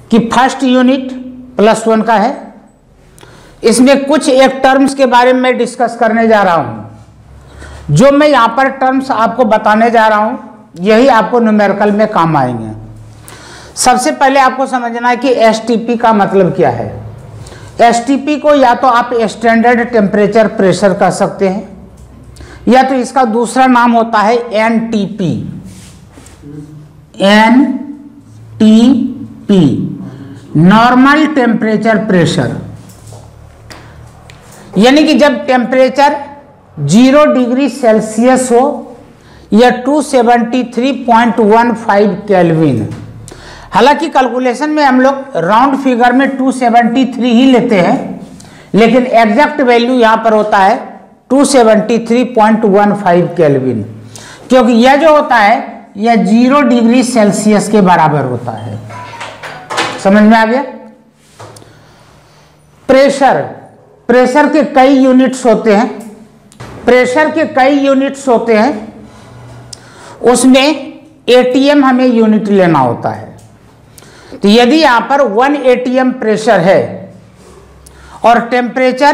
कि first unit +1 का है। इसमें कुछ एक टर्म्स के बारे में डिस्कस करने जा रहा हूं। जो मैं यहां पर टर्म्स आपको बताने जा रहा हूं यही आपको न्यूमेरिकल में काम आएंगे। सबसे पहले आपको समझना है कि एसटीपी का मतलब क्या है। एसटीपी को या तो आप स्टैंडर्ड टेम्परेचर प्रेशर कह सकते हैं, या तो इसका दूसरा नाम होता है NTP. NTP normal temperature pressure, यानी कि जब टेम्परेचर 0 डिग्री सेल्सियस हो या 273.15 केल्विन। हालांकि कैलकुलेशन में हम लोग राउंड फिगर में 273 ही लेते हैं, लेकिन एग्जैक्ट वैल्यू यहां पर होता है 273.15 केल्विन, क्योंकि यह जो होता है यह 0 डिग्री सेल्सियस के बराबर होता है। समझ में आ गया। प्रेशर, प्रेशर के कई यूनिट्स होते हैं। प्रेशर के कई यूनिट्स होते हैं, उसमें एटीएम हमें यूनिट लेना होता है। तो यदि यहां पर 1 एटीएम प्रेशर है और टेम्परेचर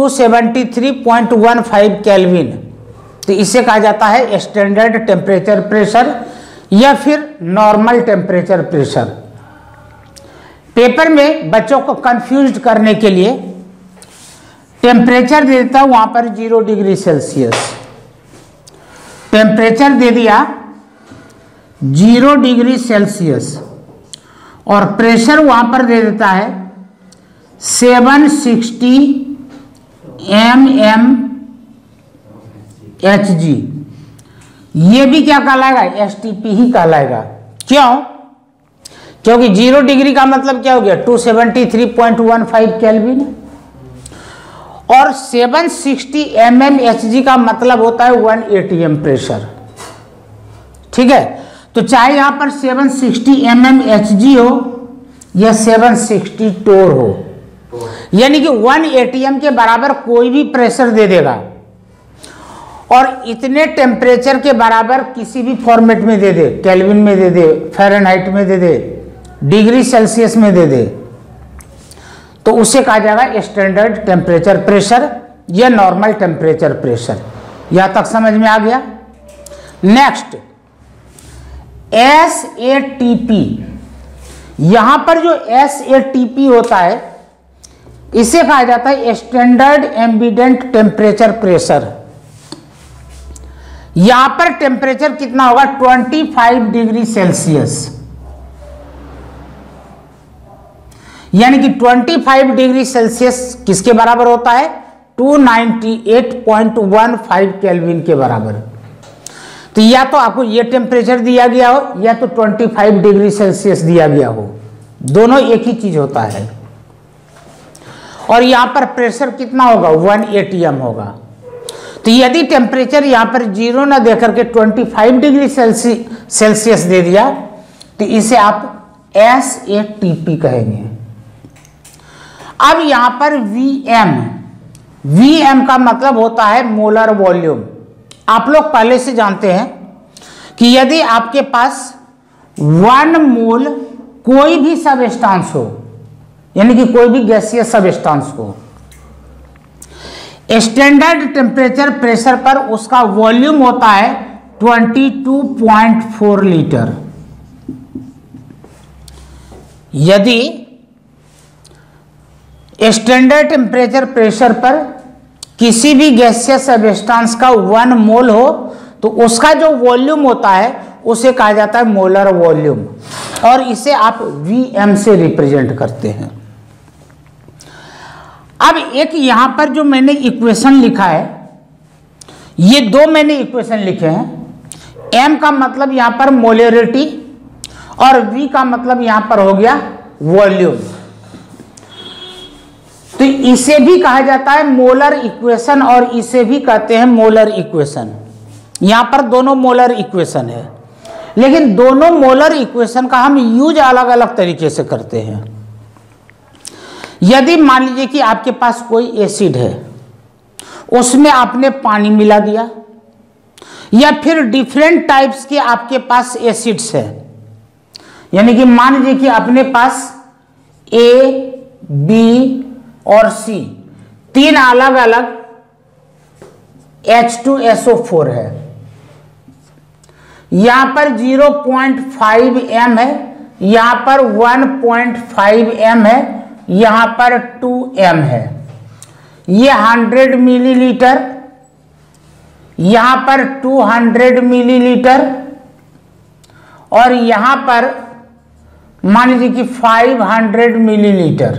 273.15 केल्विन, तो इसे कहा जाता है स्टैंडर्ड टेम्परेचर प्रेशर या फिर नॉर्मल टेम्परेचर प्रेशर। पेपर में बच्चों को कंफ्यूज करने के लिए टेम्परेचर दे देता हूं वहां पर 0 डिग्री सेल्सियस, टेम्परेचर दे दिया 0 डिग्री सेल्सियस और प्रेशर वहां पर दे देता है 760 mmHg। ये भी क्या कहलाएगा? एसटीपी ही कहलाएगा। क्यों? क्योंकि 0 डिग्री का मतलब क्या हो गया? 273.15 केल्विन, और 760 mmHg का मतलब होता है 1 एटीएम प्रेशर। ठीक है, तो चाहे यहां पर 760 mmHg हो या 760 टोर हो, यानी कि 1 एटीएम के बराबर कोई भी प्रेशर दे देगा, और इतने टेम्परेचर के बराबर किसी भी फॉर्मेट में दे दे, केल्विन में दे दे, फ़ारेनहाइट में दे दे, डिग्री सेल्सियस में दे दे, तो उसे कहा जाएगा स्टैंडर्ड टेम्परेचर प्रेशर या नॉर्मल टेम्परेचर प्रेशर। यहां तक समझ में आ गया। Next SATP। यहां पर जो SATP होता है इसे कहा जाता है स्टैंडर्ड एम्बिडेंट टेम्परेचर प्रेशर। यहां पर टेम्परेचर कितना होगा? 25 डिग्री सेल्सियस, यानी कि 25 डिग्री सेल्सियस किसके बराबर होता है? 298.15 केल्विन के बराबर। तो या तो आपको ये टेम्परेचर दिया गया हो या तो 25 डिग्री सेल्सियस दिया गया हो, दोनों एक ही चीज होता है। और यहां पर प्रेशर कितना होगा? 1 एटीएम होगा। तो यदि टेम्परेचर यहां पर 0 ना देकर के 25 डिग्री सेल्सियस दे दिया तो इसे आप SATP कहेंगे। अब यहां पर VM का मतलब होता है मोलर वॉल्यूम। आप लोग पहले से जानते हैं कि यदि आपके पास 1 मोल कोई भी सबस्टांस हो, यानी कि कोई भी गैसीय सबस्टांस हो, स्टैंडर्ड टेम्परेचर प्रेशर पर उसका वॉल्यूम होता है 22.4 लीटर। यदि स्टैंडर्ड टेम्परेचर प्रेशर पर किसी भी गैसीय सबस्टांस का 1 मोल हो तो उसका जो वॉल्यूम होता है उसे कहा जाता है मोलर वॉल्यूम, और इसे आप VM से रिप्रेजेंट करते हैं। अब एक यहां पर जो मैंने इक्वेशन लिखा है, ये 2 मैंने इक्वेशन लिखे हैं। M का मतलब यहां पर मोलरिटी और V का मतलब यहां पर हो गया वॉल्यूम। तो इसे भी कहा जाता है मोलर इक्वेशन और इसे भी कहते हैं मोलर इक्वेशन। यहां पर दोनों मोलर इक्वेशन है, लेकिन दोनों मोलर इक्वेशन का हम यूज अलग अलग तरीके से करते हैं। यदि मान लीजिए कि आपके पास कोई एसिड है, उसमें आपने पानी मिला दिया, या फिर डिफरेंट टाइप्स के आपके पास एसिड्स है, यानी कि मान लीजिए कि अपने पास A, B और C, तीन अलग अलग H2SO4 है। यहां पर 0.5 m है, यहां पर 1.5 m है, यहां पर 2 m है। ये 100 मिलीलीटर, यहां पर 200 मिलीलीटर और यहां पर मान लीजिए कि 500 मिलीलीटर।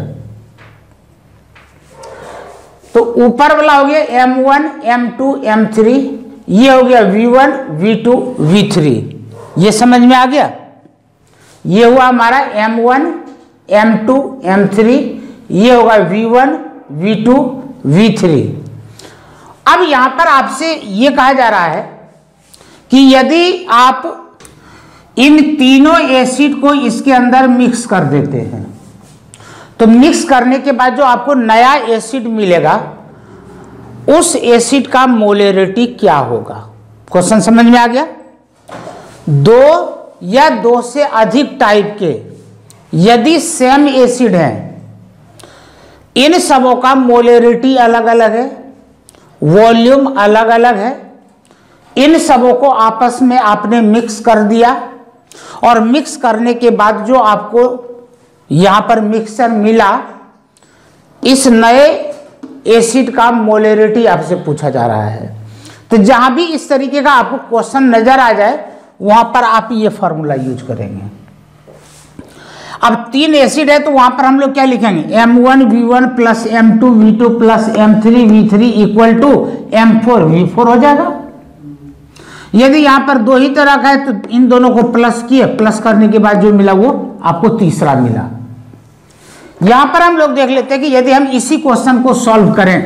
तो ऊपर वाला हो गया M1, M2, M3, ये हो गया V1, V2, V3। ये समझ में आ गया? ये हुआ हमारा M1, M2, M3, ये होगा V1, V2, V3। अब यहां पर आपसे ये कहा जा रहा है कि यदि आप इन तीनों एसिड को इसके अंदर मिक्स कर देते हैं तो मिक्स करने के बाद जो आपको नया एसिड मिलेगा उस एसिड का मोलेरिटी क्या होगा? क्वेश्चन समझ में आ गया? दो या दो से अधिक टाइप के यदि सेम एसिड हैं, इन सबों का मोलेरिटी अलग अलग है, वॉल्यूम अलग अलग है, इन सबों को आपस में आपने मिक्स कर दिया और मिक्स करने के बाद जो आपको यहां पर मिक्सचर मिला, इस नए एसिड का मोलेरिटी आपसे पूछा जा रहा है। तो जहां भी इस तरीके का आपको क्वेश्चन नजर आ जाए वहां पर आप ये फॉर्मूला यूज करेंगे। अब तीन एसिड है तो वहां पर हम लोग क्या लिखेंगे? M1 V1 plus M2 V2 plus M3 V3 equal to M4 V4 हो जाएगा। यदि यहां पर दो ही तरह का है तो इन दोनों को प्लस किए, प्लस करने के बाद जो मिला वो आपको तीसरा मिला। यहां पर हम लोग देख लेते हैं कि यदि हम इसी क्वेश्चन को सॉल्व करें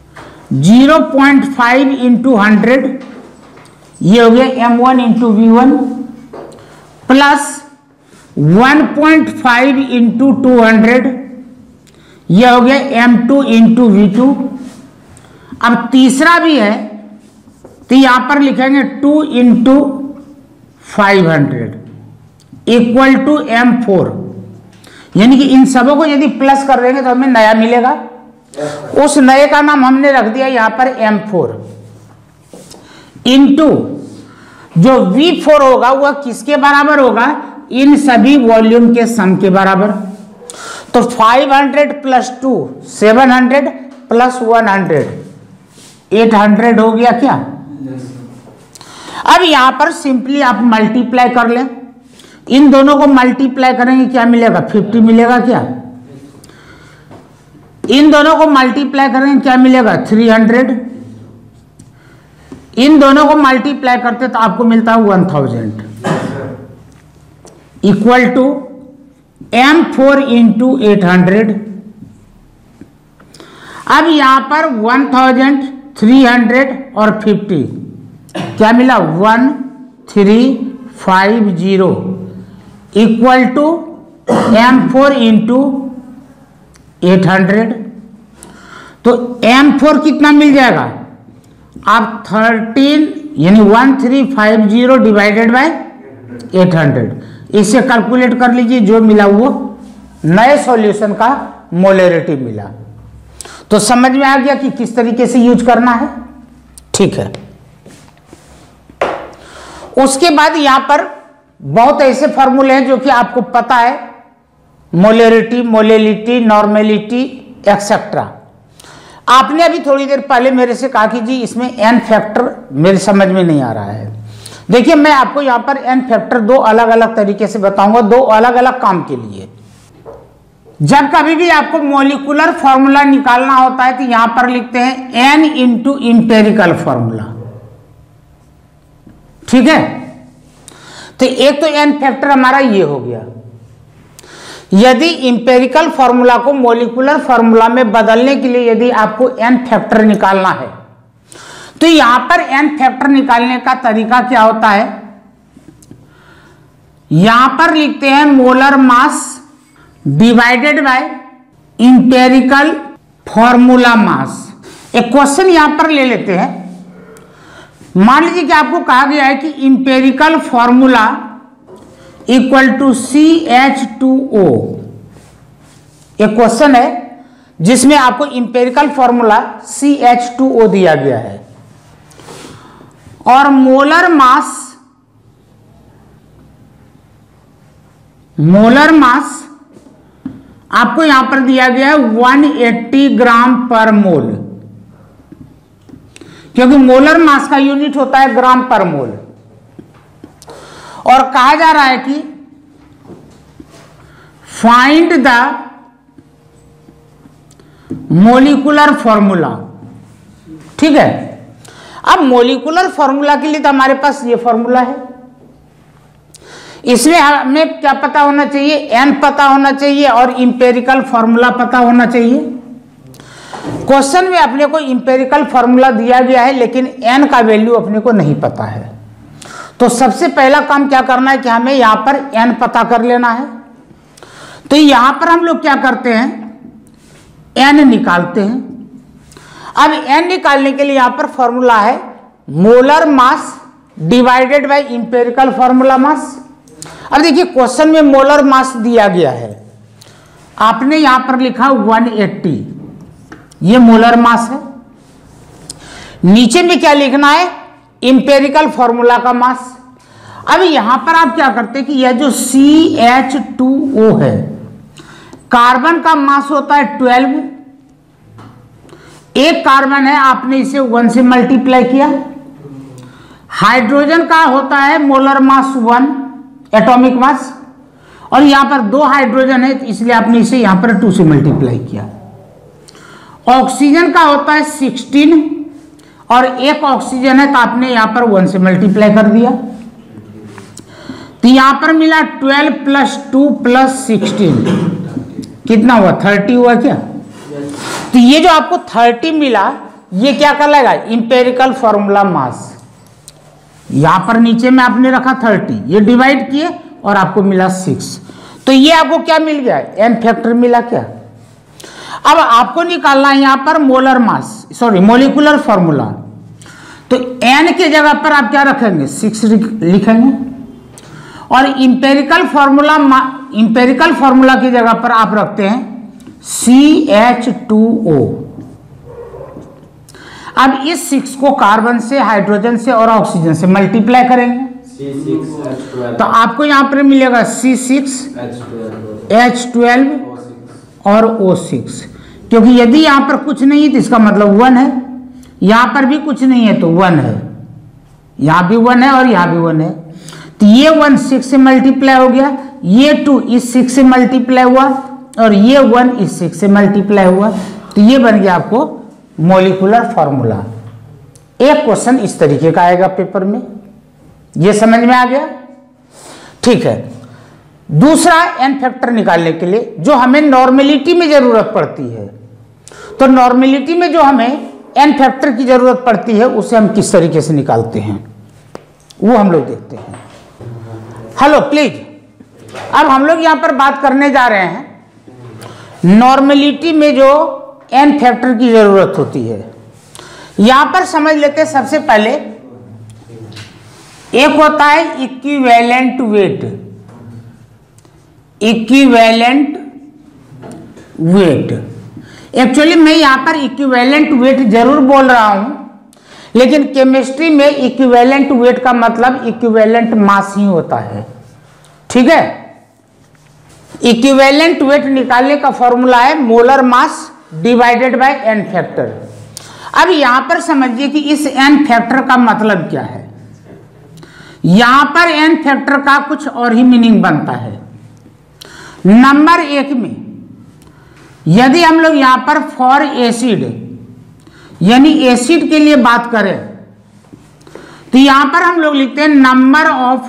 0.5 इंटू 100, ये हो गया M1 into V1 plus 1.5 into 200, यह हो गया M2 इंटू V2। अब तीसरा भी है तो यहां पर लिखेंगे 2 इंटू 500 इक्वल टू M4, यानी कि इन सबों को यदि प्लस कर देंगे तो हमें नया मिलेगा। उस नए का नाम हमने रख दिया यहां पर M4 इंटू जो V4 होगा वह किसके बराबर होगा? इन सभी वॉल्यूम के सम के बराबर। तो 500 प्लस 2 700 प्लस 100 800 हो गया क्या? अब यहां पर सिंपली आप मल्टीप्लाई कर लें, इन दोनों को मल्टीप्लाई करेंगे क्या मिलेगा? 50 मिलेगा क्या? इन दोनों को मल्टीप्लाई करेंगे क्या मिलेगा? 300। इन दोनों को मल्टीप्लाई करते तो आपको मिलता है 1000 इक्वल टू M4 इंटू 800। अब यहां पर 1000, 300 और 50 क्या मिला? 1350 इक्वल टू M4 इंटू 800। तो M4 कितना मिल जाएगा? आप 13 यानी 1350 डिवाइडेड बाय 800, इसे कैलकुलेट कर लीजिए, जो मिला वो नए सॉल्यूशन का मोलेरिटी मिला। तो समझ में आ गया कि किस तरीके से यूज करना है। ठीक है, उसके बाद यहां पर बहुत ऐसे फॉर्मूले हैं जो कि आपको पता है, मोलेरिटी, मोलेलिटी, नॉर्मेलिटी एक्सेट्रा। आपने अभी थोड़ी देर पहले मेरे से कहा कि जी इसमें n फैक्टर मेरे समझ में नहीं आ रहा है। देखिए मैं आपको यहां पर n फैक्टर दो अलग अलग तरीके से बताऊंगा, दो अलग अलग काम के लिए। जब कभी भी आपको मॉलिक्यूलर फॉर्मूला निकालना होता है तो यहां पर लिखते हैं n इंटू इंपेरिकल फॉर्मूला। ठीक है, तो एक तो n फैक्टर हमारा ये हो गया। यदि इंपेरिकल फॉर्मूला को मॉलिक्यूलर फॉर्मूला में बदलने के लिए यदि आपको n फैक्टर निकालना है तो यहां पर n फैक्टर निकालने का तरीका क्या होता है? यहां पर लिखते हैं molar mass divided by empirical formula mass. एक क्वेश्चन यहां पर ले लेते हैं। मान लीजिए कि आपको कहा गया है कि empirical formula equal to CH2O। एक क्वेश्चन है जिसमें आपको इंपेरिकल फॉर्मूला CH2O दिया गया है और मोलर मास आपको यहां पर दिया गया है 180 ग्राम पर मोल, क्योंकि मोलर मास का यूनिट होता है ग्राम पर मोल। और कहा जा रहा है कि फाइंड द मोलिकुलर फॉर्मूला। ठीक है, अब मोलिकुलर फॉर्मूला के लिए तो हमारे पास ये फॉर्मूला है, इसमें हमें क्या पता होना चाहिए, एन पता होना चाहिए और इंपेरिकल फॉर्मूला पता होना चाहिए। क्वेश्चन में अपने को इंपेरिकल फॉर्मूला दिया गया है लेकिन एन का वैल्यू अपने को नहीं पता है, तो सबसे पहला काम क्या करना है कि हमें यहां पर एन पता कर लेना है। तो यहां पर हम लोग क्या करते हैं, एन निकालते हैं। अब एन निकालने के लिए यहां पर फॉर्मूला है molar mass divided by empirical formula mass. अब देखिए क्वेश्चन में मोलर मास दिया गया है, आपने यहां पर लिखा 180, ये मोलर मास है। नीचे में क्या लिखना है, इंपेरिकल फॉर्मूला का मास। अब यहां पर आप क्या करते हैं कि यह जो CH2O है, कार्बन का मास होता है 12, एक कार्बन है, आपने इसे 1 से मल्टीप्लाई किया। हाइड्रोजन का होता है मोलर मास 1 एटॉमिक मास, और यहां पर 2 हाइड्रोजन है इसलिए आपने इसे यहां पर 2 से मल्टीप्लाई किया। ऑक्सीजन का होता है 16 और एक ऑक्सीजन है तो आपने यहां पर 1 से मल्टीप्लाई कर दिया, तो यहां पर मिला 12 + 2 + 16 कितना हुआ, 30 हुआ क्या। तो ये जो आपको 30 मिला ये क्या कहलाएगा, इंपेरिकल फॉर्मूला मास। यहां पर नीचे में आपने रखा 30, ये डिवाइड किए और आपको मिला 6, तो ये आपको क्या मिल गया, एन फैक्टर मिला क्या। अब आपको निकालना है यहां पर molar mass, sorry molecular formula. तो एन के जगह पर आप क्या रखेंगे, 6 लिखेंगे, और इंपेरिकल फॉर्मूला की जगह पर आप रखते हैं CH2O। अब इस 6 को कार्बन से, हाइड्रोजन से और ऑक्सीजन से मल्टीप्लाई करेंगे, तो आपको यहां पर मिलेगा C6H12 और O6, क्योंकि यदि यहां पर कुछ नहीं है तो इसका मतलब 1 है, यहां पर भी कुछ नहीं है तो 1 है, यहां भी 1 है और यहां भी 1 है, तो ये 1 6 से मल्टीप्लाई हो गया, ये 2 इस 6 से मल्टीप्लाई हुआ और ये 1 इस 6 से मल्टीप्लाई हुआ, तो ये बन गया आपको मोलिकुलर फॉर्मूला। एक क्वेश्चन इस तरीके का आएगा पेपर में, ये समझ में आ गया। ठीक है, दूसरा एन फैक्टर निकालने के लिए जो हमें नॉर्मेलिटी में जरूरत पड़ती है, तो नॉर्मेलिटी में जो हमें एन फैक्टर की जरूरत पड़ती है उसे हम किस तरीके से निकालते हैं वो हम लोग देखते हैं। हेलो प्लीज, अब हम लोग यहां पर बात करने जा रहे हैं नॉर्मेलिटी में जो एन फैक्टर की जरूरत होती है। यहां पर समझ लेते हैं, सबसे पहले एक होता है equivalent weight. Equivalent weight, actually मैं यहां पर इक्विवेलेंट वेट जरूर बोल रहा हूं, लेकिन केमिस्ट्री में इक्विवेलेंट वेट का मतलब इक्विवेलेंट मास ही होता है। ठीक है, इक्विवेलेंट वेट निकालने का फॉर्मूला है molar mass divided by N factor. अब यहां पर समझिए कि इस एन फैक्टर का मतलब क्या है। यहां पर एन फैक्टर का कुछ और ही मीनिंग बनता है। नंबर 1 में यदि हम लोग यहां पर फॉर एसिड यानी एसिड के लिए बात करें तो यहां पर हम लोग लिखते हैं नंबर ऑफ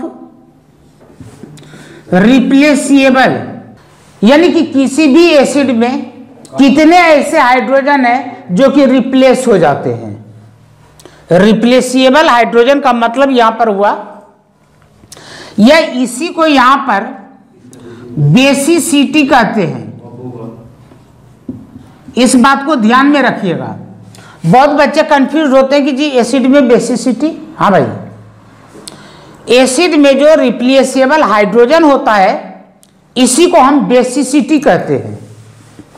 रिप्लेसिएबल, यानी कि किसी भी एसिड में कितने ऐसे हाइड्रोजन है जो कि रिप्लेस हो जाते हैं। रिप्लेसिएबल हाइड्रोजन का मतलब यहां पर हुआ, या इसी को यहां पर बेसिसिटी कहते हैं। इस बात को ध्यान में रखिएगा, बहुत बच्चे कंफ्यूज होते हैं कि जी एसिड में बेसिसिटी, हाँ भाई, एसिड में जो रिप्लेसेबल हाइड्रोजन होता है इसी को हम बेसिसिटी कहते हैं।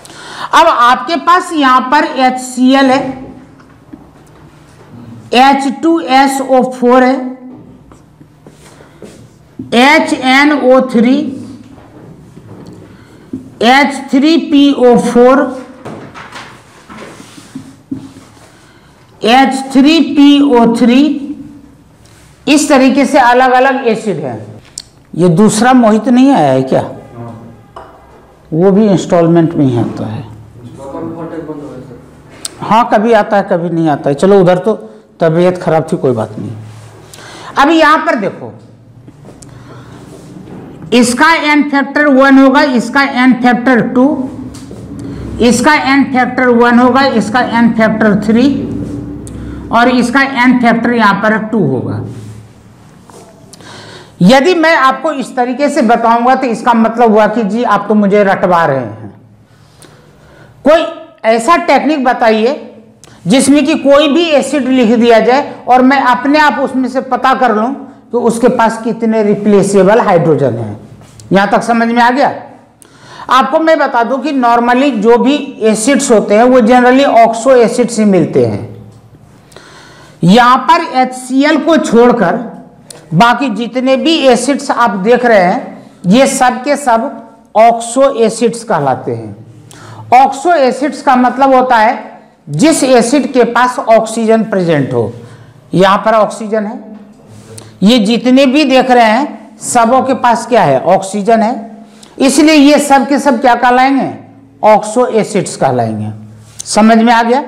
अब आपके पास यहां पर HCl है, H2SO4 है, HNO3, H3PO4, H3PO3, इस तरीके से अलग अलग एसिड है। ये दूसरा मोहित नहीं आया है क्या? वो भी इंस्टॉलमेंट में ही आता है। हाँ, कभी आता है कभी नहीं आता है। चलो, उधर तो तबीयत खराब थी, कोई बात नहीं। अभी यहां पर देखो, इसका n फैक्टर 1 होगा, इसका n फैक्टर 2, इसका n फैक्टर 1 होगा, इसका n फैक्टर 3 और इसका n फैक्टर यहां पर 2 होगा। यदि मैं आपको इस तरीके से बताऊंगा तो इसका मतलब हुआ कि जी आप तो मुझे रटवा रहे हैं। कोई ऐसा टेक्निक बताइए जिसमें कि कोई भी एसिड लिख दिया जाए और मैं अपने आप उसमें से पता कर लूं कि उसके पास कितने रिप्लेसेबल हाइड्रोजन हैं। यहां तक समझ में आ गया? आपको मैं बता दूं कि नॉर्मली जो भी एसिड्स होते हैं वो जनरली ऑक्सो एसिड से मिलते हैं। यहां पर HCl को छोड़कर बाकी जितने भी एसिड्स आप देख रहे हैं ये सब के सब ऑक्सो एसिड्स कहलाते हैं। ऑक्सो एसिड्स का मतलब होता है जिस एसिड के पास ऑक्सीजन प्रेजेंट हो। यहां पर ऑक्सीजन है, ये जितने भी देख रहे हैं सबों के पास क्या है? ऑक्सीजन है, इसलिए ये सब के सब क्या कहलाएंगे? ऑक्सो एसिड्स कहलाएंगे। समझ में आ गया?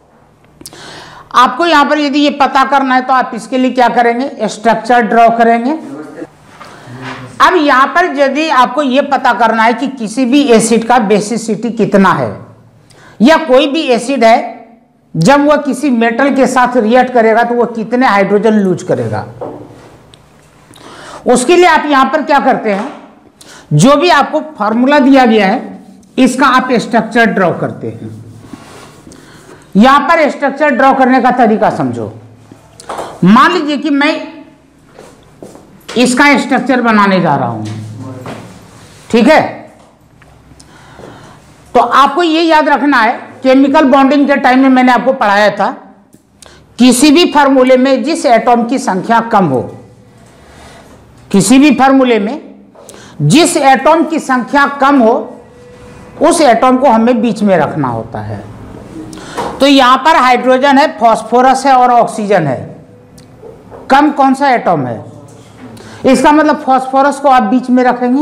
आपको यहां पर यदि ये पता करना है तो आप इसके लिए क्या करेंगे? स्ट्रक्चर ड्रॉ करेंगे। अब यहां पर यदि आपको ये पता करना है कि किसी भी एसिड का बेसिसिटी कितना है या कोई भी एसिड है जब वह किसी मेटल के साथ रिएक्ट करेगा तो वह कितने हाइड्रोजन लूज करेगा, उसके लिए आप यहां पर क्या करते हैं? जो भी आपको फॉर्मूला दिया गया है इसका आप स्ट्रक्चर ड्रॉ करते हैं। यहां पर स्ट्रक्चर ड्रॉ करने का तरीका समझो। मान लीजिए कि मैं इसका स्ट्रक्चर बनाने जा रहा हूं, ठीक है? तो आपको यह याद रखना है, केमिकल बॉन्डिंग के टाइम में मैंने आपको पढ़ाया था, किसी भी फार्मूले में जिस एटॉम की संख्या कम हो, किसी भी फार्मूले में जिस एटॉम की संख्या कम हो उस एटॉम को हमें बीच में रखना होता है। तो यहां पर हाइड्रोजन है, फास्फोरस है और ऑक्सीजन है। कम कौन सा एटॉम है? इसका मतलब फास्फोरस को आप बीच में रखेंगे।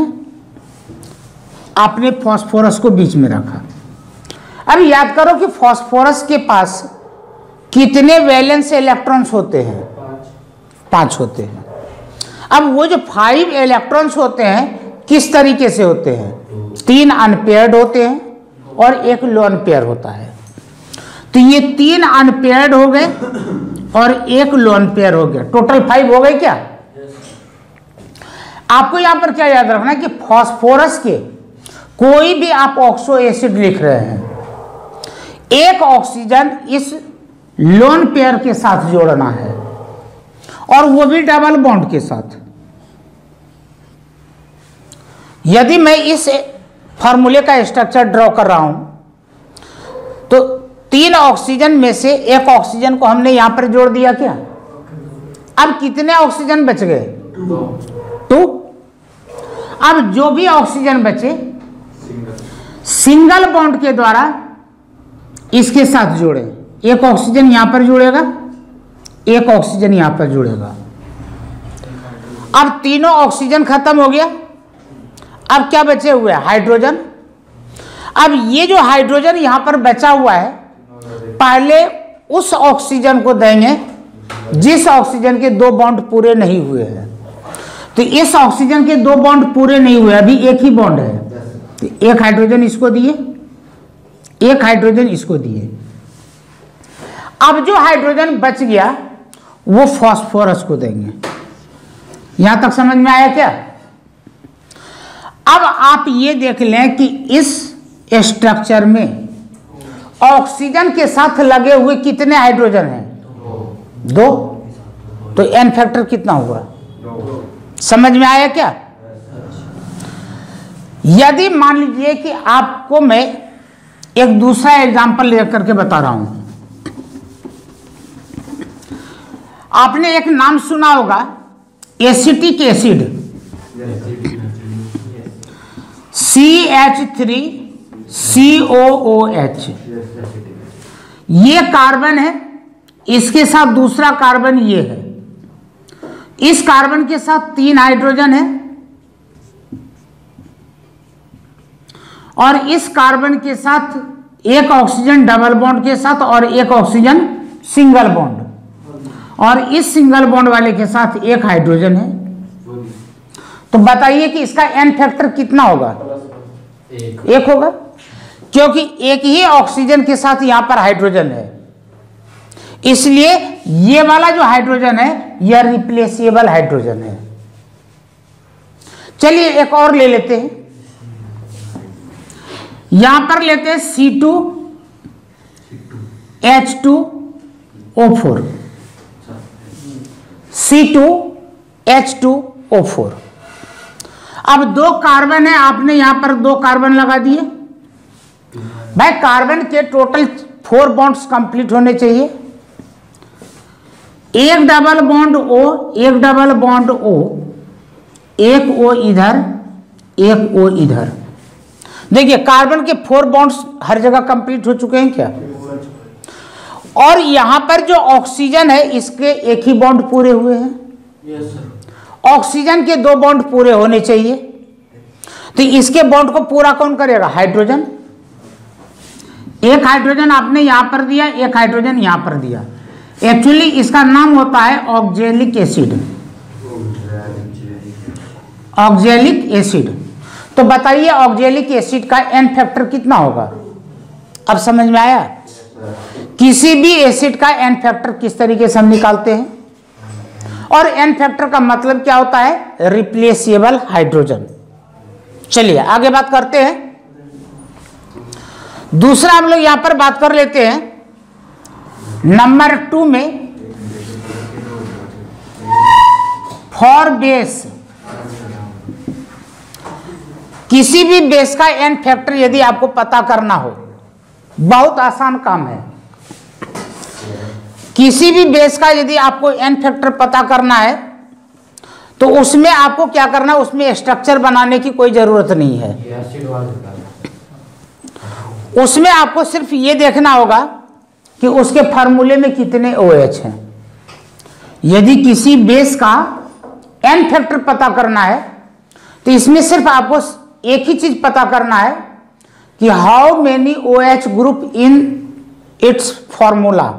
आपने फास्फोरस को बीच में रखा। अब याद करो कि फास्फोरस के पास कितने वैलेंस इलेक्ट्रॉन्स होते हैं? 5 होते हैं। अब वो जो 5 इलेक्ट्रॉन्स होते हैं किस तरीके से होते हैं? 3 अनपेयर्ड होते हैं और 1 लोन पेयर होता है। तो ये 3 अनपेयर्ड हो गए और 1 लोन पेयर हो गया, टोटल 5 हो गए क्या? आपको यहां पर क्या याद रखना है कि फास्फोरस के कोई भी आप ऑक्सो एसिड लिख रहे हैं, एक ऑक्सीजन इस लोन पेयर के साथ जोड़ना है और वो भी डबल बॉन्ड के साथ। यदि मैं इस फार्मूले का स्ट्रक्चर ड्रॉ कर रहा हूं तो 3 ऑक्सीजन में से 1 ऑक्सीजन को हमने यहां पर जोड़ दिया क्या? अब कितने ऑक्सीजन बच गए? 2। अब जो भी ऑक्सीजन बचे सिंगल बॉन्ड के द्वारा इसके साथ जोड़े। 1 ऑक्सीजन यहां पर जुड़ेगा, 1 ऑक्सीजन यहां पर जुड़ेगा। अब तीनों ऑक्सीजन खत्म हो गया। अब क्या बचे हुए? हाइड्रोजन। अब ये जो हाइड्रोजन यहां पर बचा हुआ है पहले उस ऑक्सीजन को देंगे जिस ऑक्सीजन के 2 बॉन्ड पूरे नहीं हुए हैं। तो इस ऑक्सीजन के 2 बॉन्ड पूरे नहीं हुए, अभी 1 ही बॉन्ड है, तो 1 हाइड्रोजन इसको दिए, 1 हाइड्रोजन इसको दिए। अब जो हाइड्रोजन बच गया वो फास्फोरस को देंगे। यहां तक समझ में आया क्या? अब आप ये देख लें कि इस स्ट्रक्चर में ऑक्सीजन के साथ लगे हुए कितने हाइड्रोजन हैं? 2। तो n फैक्टर कितना हुआ? समझ में आया क्या? यदि मान लीजिए कि आपको मैं एक दूसरा एग्जांपल लेकर के बता रहा हूं। आपने एक नाम सुना होगा एसिटिक एसिड, CH3COOH। ये कार्बन है, इसके साथ दूसरा कार्बन ये है, इस कार्बन के साथ 3 हाइड्रोजन है और इस कार्बन के साथ एक ऑक्सीजन डबल बॉन्ड के साथ और एक ऑक्सीजन सिंगल बॉन्ड, और इस सिंगल बॉन्ड वाले के साथ एक हाइड्रोजन है। तो बताइए कि इसका एन फैक्टर कितना होगा? 1 होगा, क्योंकि एक ही ऑक्सीजन के साथ यहां पर हाइड्रोजन है, इसलिए ये वाला जो हाइड्रोजन है यह रिप्लेसेबल हाइड्रोजन है। चलिए एक और ले लेते हैं, यहां पर लेते हैं C2H2O4, C2H2O4। अब 2 कार्बन है, आपने यहां पर 2 कार्बन लगा दिए। भाई कार्बन के टोटल 4 बॉन्ड्स कंप्लीट होने चाहिए, एक डबल बॉन्ड O, एक डबल बॉन्ड O, एक O इधर, एक O इधर। देखिए कार्बन के 4 बॉन्ड्स हर जगह कंप्लीट हो चुके हैं क्या? और यहां पर जो ऑक्सीजन है इसके एक ही बॉन्ड पूरे हुए हैं। Yes sir. ऑक्सीजन के 2 बॉन्ड पूरे होने चाहिए, तो इसके बॉन्ड को पूरा कौन करेगा? हाइड्रोजन। एक हाइड्रोजन आपने यहां पर दिया, एक हाइड्रोजन यहां पर दिया। एक्चुअली इसका नाम होता है ऑक्जेलिक एसिड, ऑक्जेलिक एसिड। तो बताइए ऑक्जेलिक एसिड का एन फैक्टर कितना होगा? अब समझ में आया? किसी भी एसिड का एन फैक्टर किस तरीके से हम निकालते हैं, और एन फैक्टर का मतलब क्या होता है? Replaceable hydrogen. चलिए आगे बात करते हैं। दूसरा हम लोग यहां पर बात कर लेते हैं नंबर 2 में, फॉर बेस। किसी भी बेस का एन फैक्टर यदि आपको पता करना हो, बहुत आसान काम है। किसी भी बेस का यदि आपको एन फैक्टर पता करना है तो उसमें आपको क्या करना है? उसमें स्ट्रक्चर बनाने की कोई जरूरत नहीं है। उसमें आपको सिर्फ ये देखना होगा कि उसके फार्मूले में कितने OH हैं। यदि किसी बेस का एन फैक्टर पता करना है तो इसमें सिर्फ आपको एक ही चीज पता करना है कि how many OH group in its formula.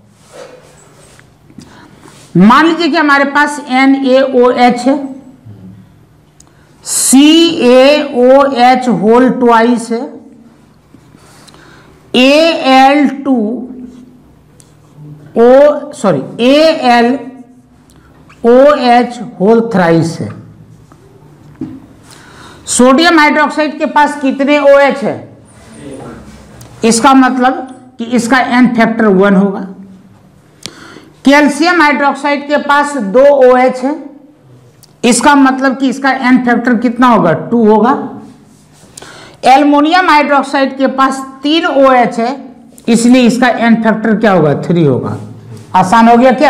मान लीजिए कि हमारे पास NaOH है, CaOH होल ट्वाइस है, AlOH होल थ्राइस है। सोडियम हाइड्रोक्साइड के पास कितने OH है? इसका मतलब कि इसका एन फैक्टर 1 होगा। कैल्शियम हाइड्रोक्साइड के पास 2 OH है, इसका मतलब कि इसका एन फैक्टर कितना होगा? 2 होगा। एल्युमिनियम हाइड्रोक्साइड के पास 3 OH है, इसलिए इसका एन फैक्टर क्या होगा? 3 होगा। आसान हो गया क्या?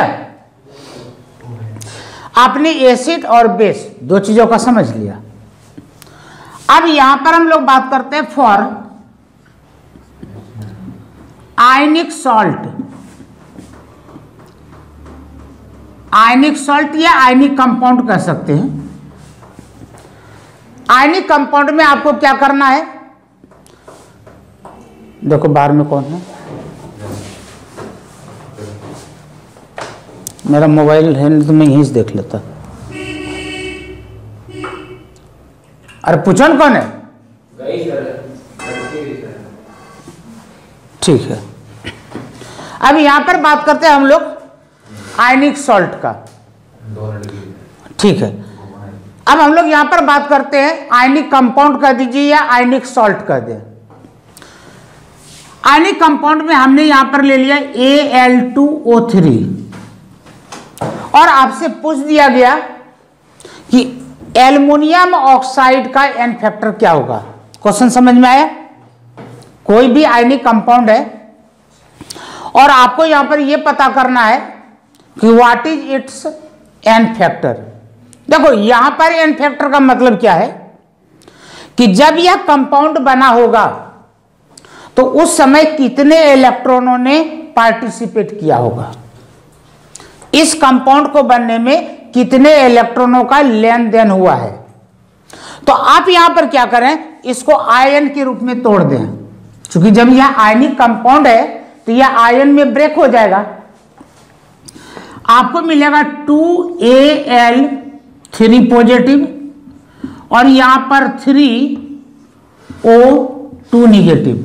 आपने एसिड और बेस 2 चीजों का समझ लिया। अब यहां पर हम लोग बात करते हैं for ionic salt. Ionic salt या आयनिक कंपाउंड कह सकते हैं। आयनिक कंपाउंड में आपको क्या करना है? देखो बाहर में कौन है? मेरा मोबाइल है तो मैं यहीं से देख लेता। अरे पूछन कौन है? ठीक है। अब यहां पर बात करते हैं हम लोग आयनिक सॉल्ट का। ठीक है। अब हम लोग यहां पर बात करते हैं आयनिक कंपाउंड कह दीजिए या आयनिक सॉल्ट कह दे। आयनिक कंपाउंड में हमने यहां पर ले लिया Al2O3 और आपसे पूछ दिया गया कि एल्युमिनियम ऑक्साइड का एन फैक्टर क्या होगा। क्वेश्चन समझ में आया? कोई भी आयनिक कंपाउंड है और आपको यहां पर यह पता करना है कि what is its n factor. देखो यहां पर एन फैक्टर का मतलब क्या है कि जब यह कंपाउंड बना होगा तो उस समय कितने इलेक्ट्रॉनों ने पार्टिसिपेट किया होगा, इस कंपाउंड को बनने में कितने इलेक्ट्रॉनों का लेन देन हुआ है। तो आप यहां पर क्या करें, इसको आयन के रूप में तोड़ दें, क्योंकि जब यह आयनिक कंपाउंड है तो यह आयन में ब्रेक हो जाएगा। आपको मिलेगा 2Al3 पॉजिटिव और यहां पर 3O2 निगेटिव।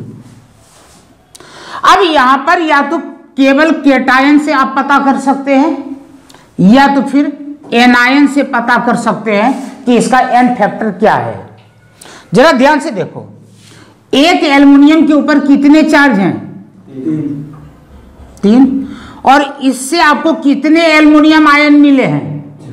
अब यहां पर या तो केवल केटायन से आप पता कर सकते हैं या तो फिर एनायन से पता कर सकते हैं कि इसका एन फैक्टर क्या है। जरा ध्यान से देखो, एक एल्युमिनियम के ऊपर कितने चार्ज हैं? 3। और इससे आपको कितने एल्युमिनियम आयन मिले हैं?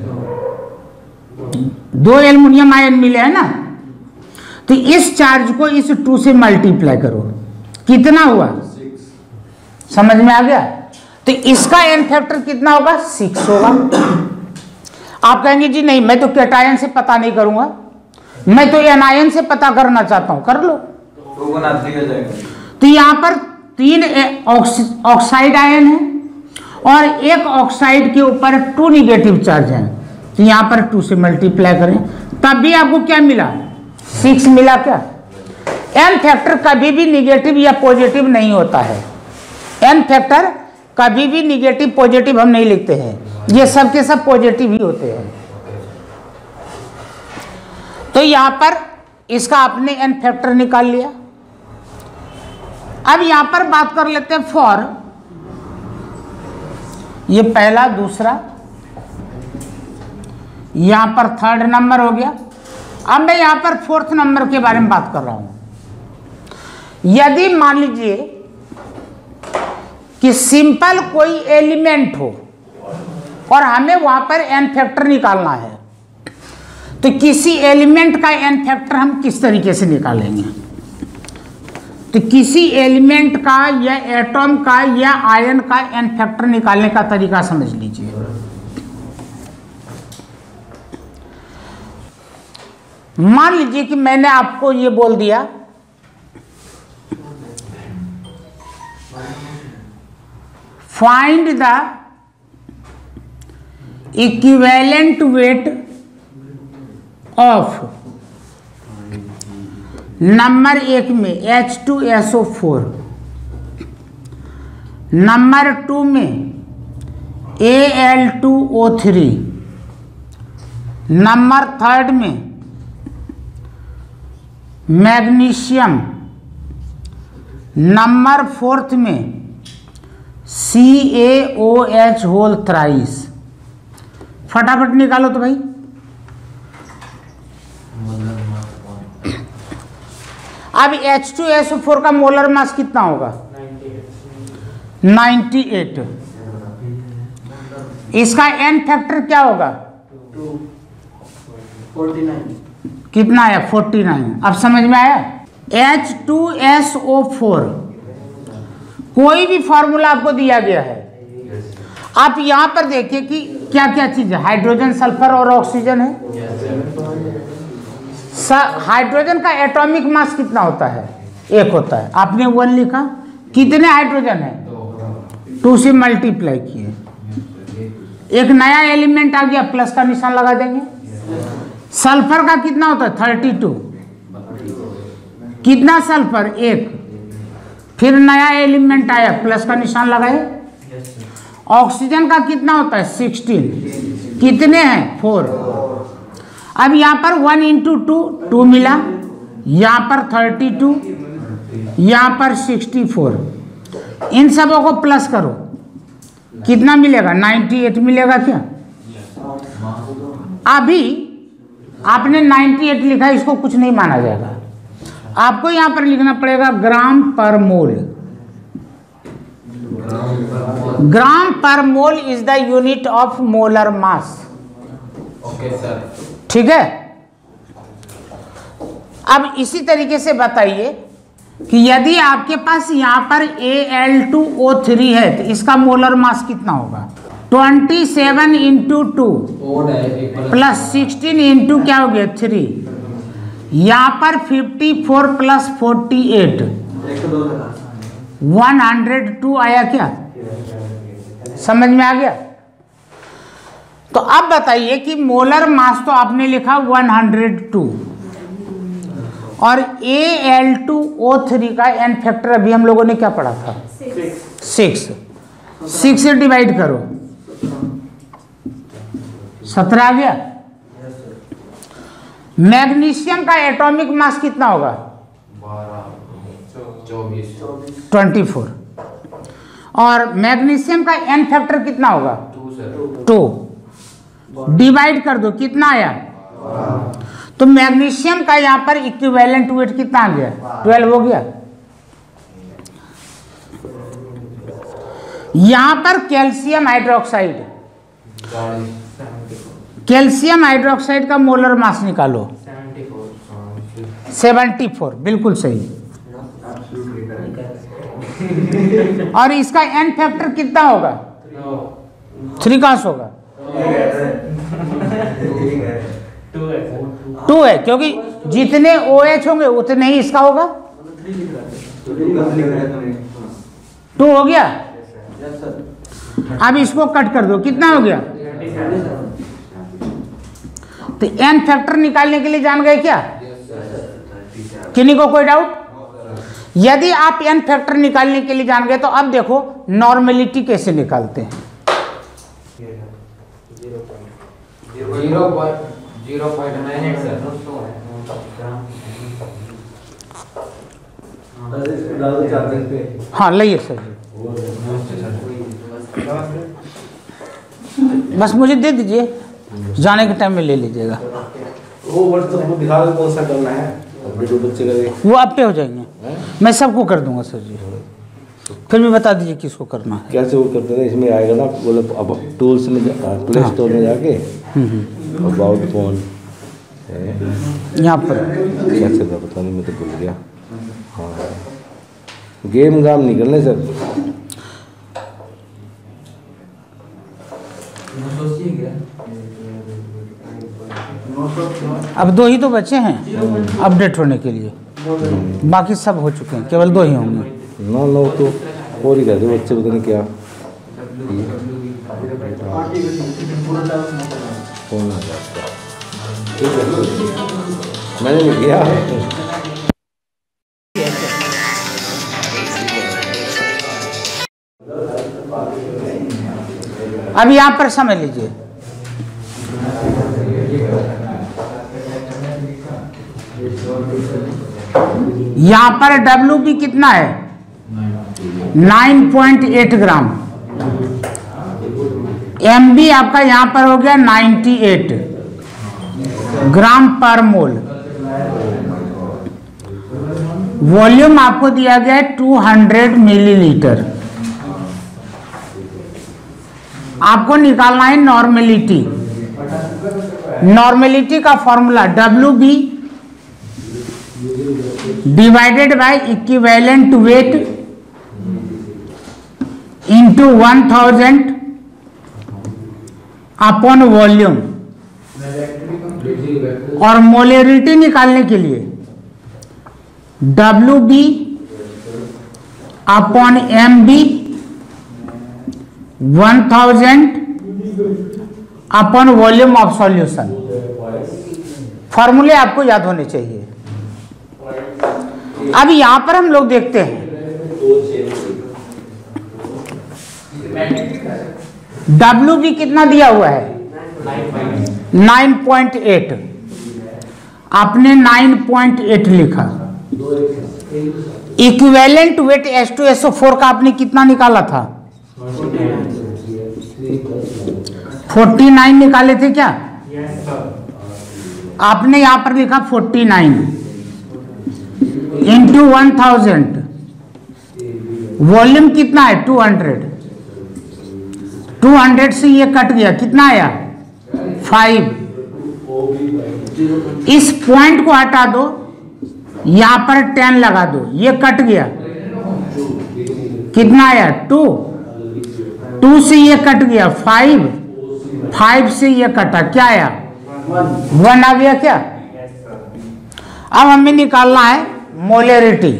2 एल्युमिनियम आयन मिले हैं ना। तो इस चार्ज को इस 2 से मल्टीप्लाई करो, कितना हुआ? 6। समझ में आ गया? तो इसका एन फैक्टर कितना होगा? 6 होगा। आप कहेंगे जी नहीं, मैं तो कैटायन से पता नहीं करूंगा, मैं तो एनायन से पता करना चाहता हूं। कर लो। तो यहां पर 3 ऑक्साइड आयन है और एक ऑक्साइड के ऊपर 2 निगेटिव चार्ज है। तो यहां पर 2 से मल्टीप्लाई करें, तब भी आपको क्या मिला? 6 मिला। क्या एन फैक्टर कभी भी निगेटिव या पॉजिटिव नहीं होता है। एन फैक्टर कभी भी निगेटिव पॉजिटिव हम नहीं लिखते हैं, ये सब के सब पॉजिटिव ही होते हैं। तो यहां पर इसका आपने एन फैक्टर निकाल लिया। अब यहां पर बात कर लेते हैं फॉर, ये पहला, दूसरा, यहां पर 3rd नंबर हो गया। अब मैं यहां पर 4th नंबर के बारे में बात कर रहा हूं। यदि मान लीजिए कि सिंपल कोई एलिमेंट हो और हमें वहां पर एन फैक्टर निकालना है, तो किसी एलिमेंट का एन फैक्टर हम किस तरीके से निकालेंगे? तो किसी एलिमेंट का या एटॉम का या आयन का एन फैक्टर निकालने का तरीका समझ लीजिए। मान लीजिए कि मैंने आपको ये बोल दिया find the equivalent weight of number 1 में H2SO4, नंबर 2 में Al2O3, नंबर 3rd में मैग्नीशियम, नंबर 4th में CaOH होल थ्राइस। फटाफट निकालो तो भाई। अब H2SO4 का मोलर मास कितना होगा? 98। इसका एन फैक्टर क्या होगा? 49। कितना है? 49। अब समझ में आया? H2SO4 कोई भी फॉर्मूला आपको दिया गया है, आप यहां पर देखिए कि क्या क्या चीज है। हाइड्रोजन, सल्फर और ऑक्सीजन है। हाइड्रोजन का एटॉमिक मास कितना होता है? 1 होता है। आपने 1 लिखा, कितने हाइड्रोजन है? 2 से मल्टीप्लाई किए, एक नया एलिमेंट आ गया, प्लस का निशान लगा देंगे। सल्फर का कितना होता है? 32। कितना सल्फर? 1। फिर नया एलिमेंट आया, प्लस का निशान लगाए। ऑक्सीजन का कितना होता है? 16। कितने हैं? 4। अब यहां पर 1 × 2 मिला, यहां पर 32, यहां पर 64। इन सबों को प्लस करो, कितना मिलेगा? 98 मिलेगा। क्या अभी आपने 98 लिखा, इसको कुछ नहीं माना जाएगा। आपको यहां पर लिखना पड़ेगा ग्राम पर मोल। ग्राम पर mole is the unit of molar mass. Okay sir, ठीक है। अब इसी तरीके से बताइए कि यदि आपके पास यहाँ पर Al2O3 है तो इसका मोलर मास कितना होगा? 27 इंटू 2 प्लस 16 इंटू क्या हो गया 3, यहाँ पर 54 प्लस 48 102 आया क्या? समझ में आ गया? तो अब बताइए कि मोलर मास तो आपने लिखा 102 और Al2O3 का एन फैक्टर अभी हम लोगों ने क्या पढ़ा था? 6 से डिवाइड करो 17 आ गया। मैग्नीशियम का एटॉमिक मास कितना होगा? 24 और मैग्नीशियम का एन फैक्टर कितना होगा? 2 डिवाइड कर दो कितना आया? तो मैग्नीशियम का यहां पर इक्विवेलेंट वेट कितना आ गया? 12 हो गया। यहां पर कैल्शियम हाइड्रोक्साइड का मोलर मास निकालो 74 बिल्कुल सही। और इसका एन फैक्टर कितना होगा? 3 कहां से होगा? 2 है क्योंकि जितने OH होंगे उतने ही इसका होगा। 2 हो गया। अब इसको कट कर दो कितना हो गया? तो एन फैक्टर निकालने के लिए जान गए क्या? किन्हीं को कोई डाउट? यदि आप एन फैक्टर निकालने के लिए जान गए तो अब देखो नॉर्मेलिटी कैसे निकालते हैं। 0.98 सर। हाँ लाइए सर जी, बस मुझे दे दीजिए, जाने के टाइम में ले लीजिएगा। वो व्हाट्सएप दिखा दो कौन सा करना है, वीडियो बच्चे का वो आप पे हो जाएंगे, मैं सबको कर दूंगा सर जी। फिर भी बता दीजिए किसको करना है। कैसे वो करते थे? इसमें आएगा ना, बोले अब टूल्स में प्ले स्टोर में जाके अबाउट फोन यहाँ पर कैसे था पता नहीं, मैं तो भूल गया। हाँ गेम गाम निकलने सर। अब 2 ही तो बचे हैं अपडेट होने के लिए, बाकी सब हो चुके हैं, केवल 2 ही होंगे। नो तो और ही कहते बच्चे पता नहीं क्या फोन आ जाता। मैंने नहीं किया। अब यहाँ पर समझ लीजिए, यहाँ पर WB कितना है? 9.8 ग्राम। MB आपका यहाँ पर हो गया 98 ग्राम पर मोल। वॉल्यूम आपको दिया गया है 200 मिलीलीटर। आपको निकालना है नॉर्मेलिटी। नॉर्मेलिटी का formula WB divided by equivalent weight into 1000 upon volume. और मोलरिटी निकालने के लिए WB upon MB 1000 upon volume of solution. फॉर्मूले आपको याद होने चाहिए। अब यहां पर हम लोग देखते हैं WB कितना दिया हुआ है? 9.8। आपने 9.8 लिखा। इक्विवेलेंट वेट H2SO4 का आपने कितना निकाला था? 49 निकाले थे क्या? आपने यहां पर लिखा 49 इंटू 1000। वॉल्यूम कितना है? 200 से ये कट गया, कितना आया? 5। इस पॉइंट को हटा दो यहां पर 10 लगा दो, ये कट गया, कितना आया 2, 2 से ये कट गया 5, 5 से ये कटा, क्या आया 1 आ गया क्या। अब हमें निकालना है मोलरिटी।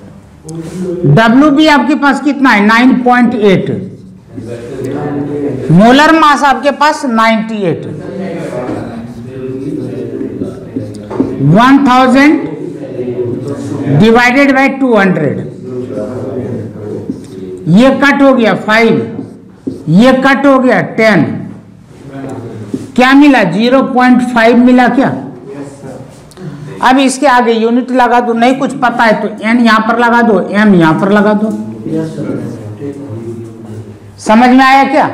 WB आपके पास कितना है 9.8, मोलर मास आपके पास 98, 1000 डिवाइडेड बाय 200, ये कट हो गया 5, ये कट हो गया 10, क्या मिला 0.5 मिला क्या। अब इसके आगे यूनिट लगा दो, नहीं कुछ पता है तो n यहां पर लगा दो, m यहां पर लगा दो। समझ में आया क्या।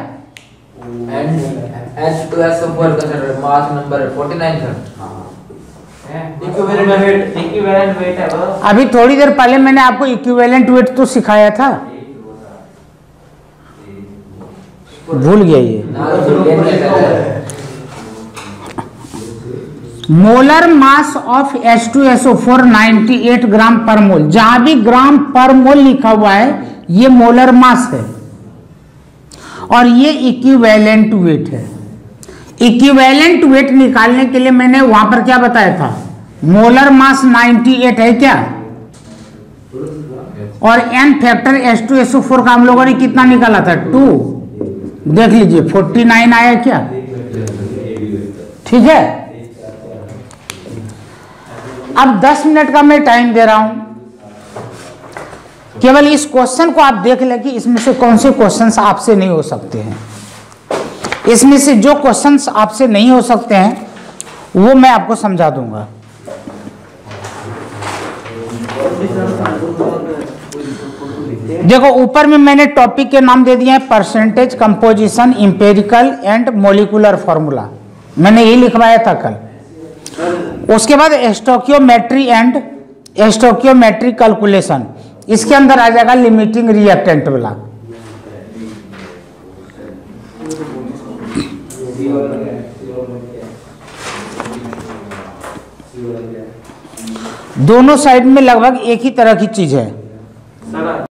H2SO4 का sir mass number 49 sir. Equivalent weight है वो। अभी थोड़ी देर पहले मैंने आपको इक्विवेलेंट वेट तो सिखाया था, भूल गया ये। मोलर मास ऑफ H2SO4 98 ग्राम पर मोल। जहां भी ग्राम पर मोल लिखा हुआ है ये मोलर मास है और ये इक्विवेलेंट वेट है। इक्विवेलेंट वेट निकालने के लिए मैंने वहां पर क्या बताया था, मोलर मास 98 है क्या, और n फैक्टर H2SO4 का हम लोगों ने कितना निकाला था 2, देख लीजिए 49 आया क्या। ठीक है, अब 10 मिनट का मैं टाइम दे रहा हूं, केवल इस क्वेश्चन को आप देख लें कि इसमें से कौन से क्वेश्चंस आपसे नहीं हो सकते हैं। इसमें से जो क्वेश्चंस आपसे नहीं हो सकते हैं वो मैं आपको समझा दूंगा। देखो ऊपर में मैंने टॉपिक के नाम दे दिए हैं, percentage, composition, empirical and molecular formula, मैंने यही लिखवाया था कल। उसके बाद स्टोकियोमेट्री एंड स्टोकियोमेट्री कैलकुलेशन, इसके अंदर आ जाएगा लिमिटिंग रिएक्टेंट वाला। दोनों साइड में लगभग एक ही तरह की चीज है।